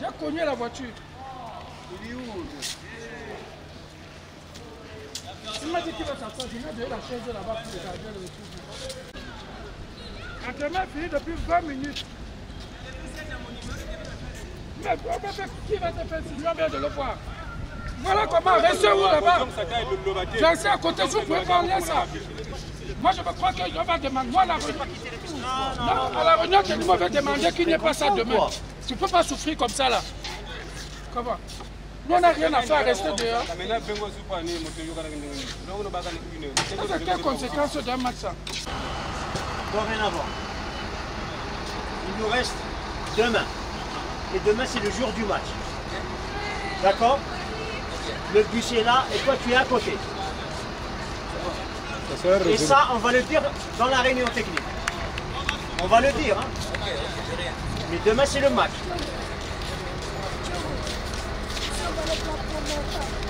a cogné la voiture. Il est où? Il m'a dit qu'il va s'asseoir, je lui ai donné la chaise là-bas pour le garder le retour. L'entraînement est fini depuis 20 minutes. Mais qui va te faire sinon bien de le voir? Voilà comment, restez où là-bas? J'en à côté, vous pouvez pas enlever ça. Moi je me crois que je vais demander, moi la réunion. Non, à la réunion, je vais demander qu'il n'y ait pas ça demain. Tu ne peux pas souffrir comme ça là. Comment? Nous on n'a rien à faire, rester dehors. C'est quelle conséquence d'un match ça? Dorénavant, il nous reste demain. Et demain c'est le jour du match. D'accord? Le bus est là et toi tu es à côté. Et ça, on va le dire dans la réunion technique. On va le dire. Hein. Mais demain c'est le match.